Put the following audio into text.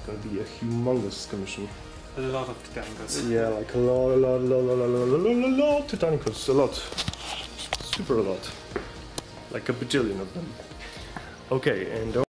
gonna be a humongous commission. A lot of Titanicus. Yeah, like a lot Titanicus, a lot. Super a lot. Like a bajillion of them. Okay, and